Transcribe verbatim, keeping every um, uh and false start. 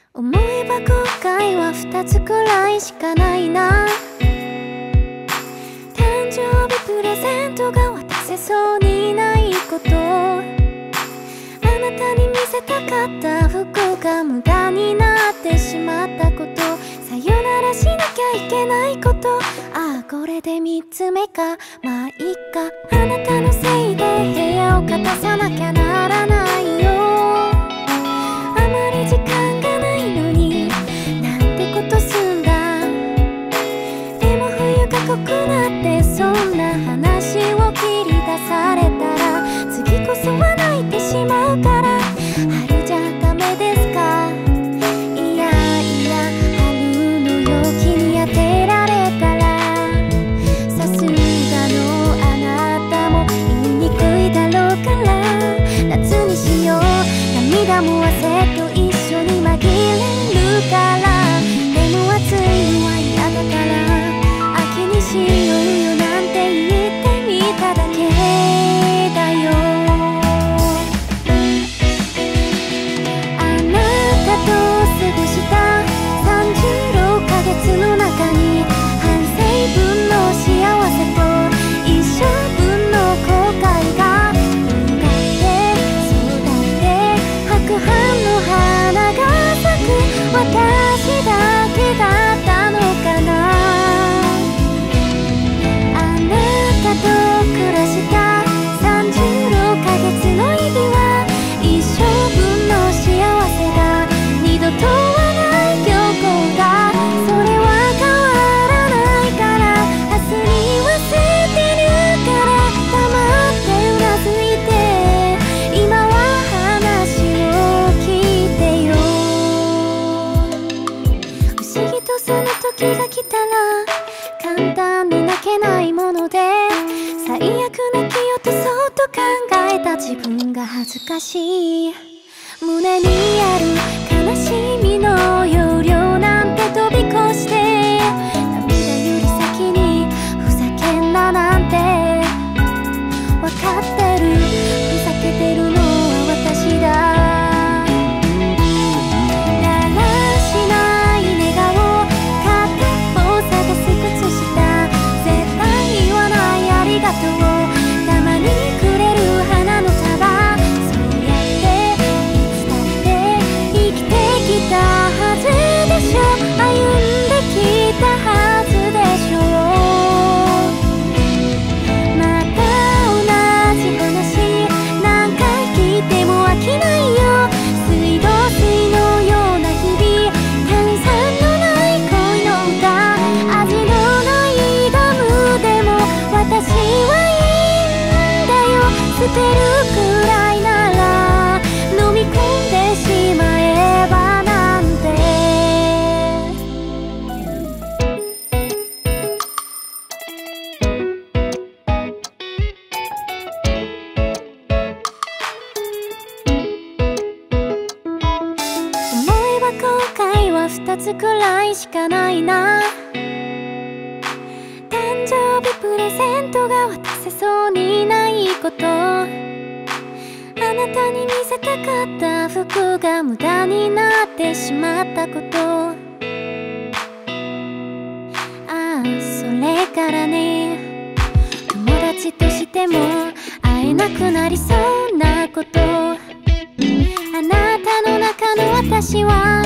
思えば後悔は二つくらいしかないな。誕生日プレゼントが渡せそうにないこと、あなたに見せたかった服が無駄になってしまったこと、さよならしなきゃいけないこと、ああこれで三つ目か。まあいっか、あなたのせいで部屋を片さなきゃならないよ。あまり時間がないのになんてことすんだ。でも冬が濃くなってそんな話を切り出されたら次こそは泣いてしまうから、春じゃダメですか。いやいや春の陽気に当てられたらさすがのあなたも言いにくいだろうから、夏にしよう。涙も汗と一緒に紛れるから、でも暑いのは嫌だから秋にしようよなんて言ってみただけだよ。あなたと過ごしたさんじゅうろっかげつの中に半生分の幸せと一生分の後悔が運だってそうだって白斑の花が咲く私だけだったのかな。あなたと暮らしたさんじゅうろっかげつの日々は一生分の幸せが二度とはない旅行だ。それは変わらないから明日に忘れてるから黙ってうなずいて今は話を聞いてよ。不思議とその時が来たら簡単に泣けないもので、最悪泣き落とそうと考えた自分が恥ずかしい。胸にある悲しみの容量なんて飛び越して涙より先にふざけんななんてわかってる。ふざけてるのは私だ。だらしない寝顔片方探す靴下、絶対言わないありがとうたまにくれる花の束、そうやっていつだって生きてきたはずでしょ。歩んできたはずでしょ。また同じ話何回聞いても飽きないよ。水道水のような日々、炭酸のない恋の歌、味のないガムでも私はいいんだよ。捨てるくらいなら飲み込んでしまえばなんて。思えば後悔は二つくらいしかないな。誕生日プレゼントが渡せそうにないこと、あなたに見せたかった服が無駄になってしまったこと、ああそれからね、友達としても会えなくなりそうなこと、あなたの中の私は